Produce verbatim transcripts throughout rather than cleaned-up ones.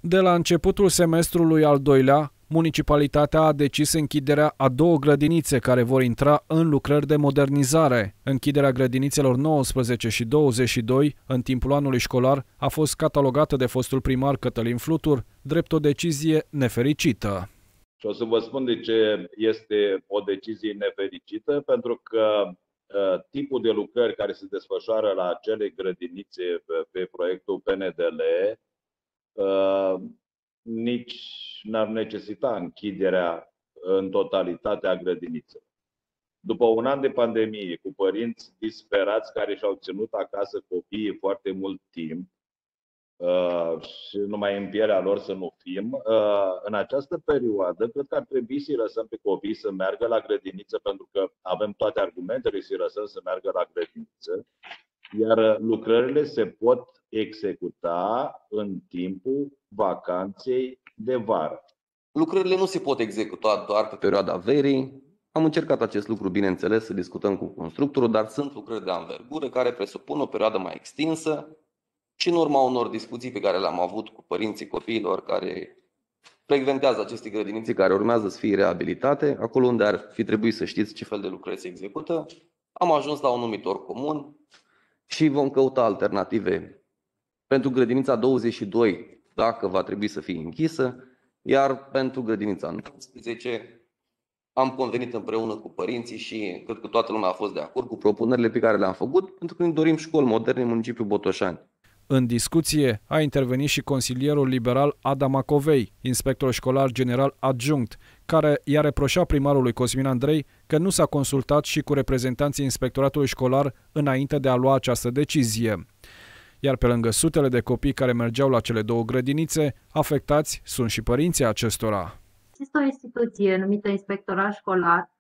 De la începutul semestrului al doilea, municipalitatea a decis închiderea a două grădinițe care vor intra în lucrări de modernizare. Închiderea grădinițelor nouăsprezece și douăzeci și doi în timpul anului școlar a fost catalogată de fostul primar Cătălin Flutur drept o decizie nefericită. Și o să vă spun de ce este o decizie nefericită, pentru că uh, tipul de lucrări care se desfășoară la acele grădinițe pe, pe proiectul P N D L uh, nici n-ar necesita închiderea în totalitate a grădinițelor. După un an de pandemie, cu părinți disperați care și-au ținut acasă copiii foarte mult timp, Uh, și numai în pielea lor să nu fim, uh, în această perioadă cred că ar trebui să-i lăsăm pe copii să meargă la grădiniță, pentru că avem toate argumentele să-i lăsăm să meargă la grădiniță, iar lucrările se pot executa în timpul vacanței de vară. Lucrările nu se pot executa doar pe perioada verii. Am încercat acest lucru, bineînțeles, să discutăm cu constructorul, dar sunt lucrări de anvergură care presupun o perioadă mai extinsă. Și în urma unor discuții pe care le-am avut cu părinții copiilor care frecventează aceste grădinițe care urmează să fie reabilitate, acolo unde ar fi trebuit să știți ce fel de lucrări se execută, am ajuns la un numitor comun și vom căuta alternative pentru grădinița douăzeci și doi, dacă va trebui să fie închisă, iar pentru grădinița nouăsprezece am convenit împreună cu părinții și cred că toată lumea a fost de acord cu propunerile pe care le-am făcut, pentru că ne dorim școli moderne în municipiul Botoșani. În discuție a intervenit și consilierul liberal Adam Macovei, inspector școlar general adjunct, care i-a reproșat primarului Cosmin Andrei că nu s-a consultat și cu reprezentanții inspectoratului școlar înainte de a lua această decizie. Iar pe lângă sutele de copii care mergeau la cele două grădinițe, afectați sunt și părinții acestora. Există o instituție numită Inspectorat Școlar,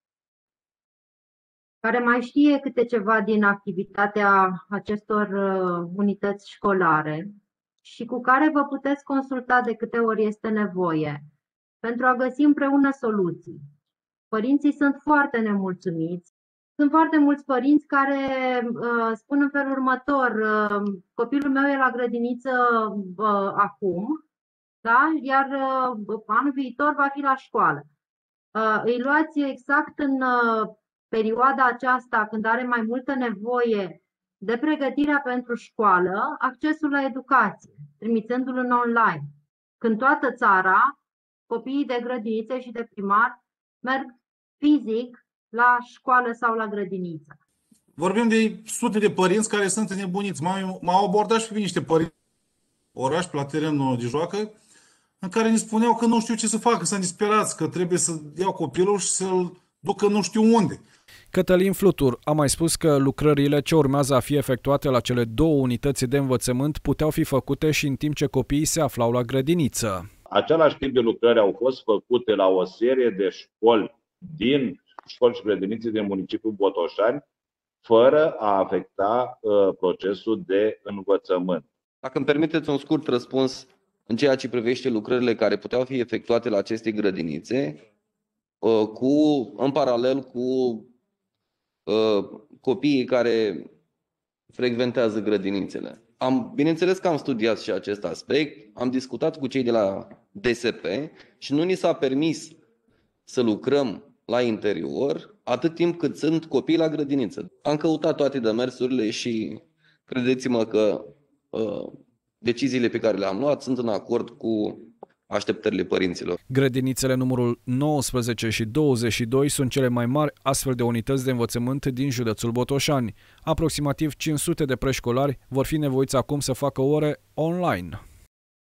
care mai știe câte ceva din activitatea acestor uh, unități școlare și cu care vă puteți consulta de câte ori este nevoie pentru a găsi împreună soluții. Părinții sunt foarte nemulțumiți. Sunt foarte mulți părinți care uh, spun în felul următor: uh, copilul meu e la grădiniță uh, acum, da? Iar uh, anul viitor va fi la școală. Uh, îi luați exact în uh, perioada aceasta, când are mai multă nevoie de pregătirea pentru școală, accesul la educație, trimițându-l în online. Când toată țara, copiii de grădinițe și de primar merg fizic la școală sau la grădiniță. Vorbim de sute de părinți care sunt înnebuniți. M-au abordat și pe niște părinți oraș, pe la terenul de joacă, în care ne spuneau că nu știu ce să facă, sunt disperați, că trebuie să iau copilul și să-l ducă nu știu unde. Cătălin Flutur a mai spus că lucrările ce urmează a fi efectuate la cele două unități de învățământ puteau fi făcute și în timp ce copiii se aflau la grădiniță. Același tip de lucrări au fost făcute la o serie de școli din școli și grădinițe din municipiul Botoșani, fără a afecta uh, procesul de învățământ. Dacă îmi permiteți un scurt răspuns în ceea ce privește lucrările care puteau fi efectuate la aceste grădinițe, cu, în paralel cu uh, copiii care frecventează grădinițele. Am, bineînțeles că am studiat și acest aspect, am discutat cu cei de la D S P și nu ni s-a permis să lucrăm la interior atât timp cât sunt copii la grădiniță. Am căutat toate demersurile și credeți-mă că uh, deciziile pe care le-am luat sunt în acord cu așteptările părinților. Grădinițele numărul nouăsprezece și douăzeci și doi sunt cele mai mari astfel de unități de învățământ din județul Botoșani. Aproximativ cinci sute de preșcolari vor fi nevoiți acum să facă ore online.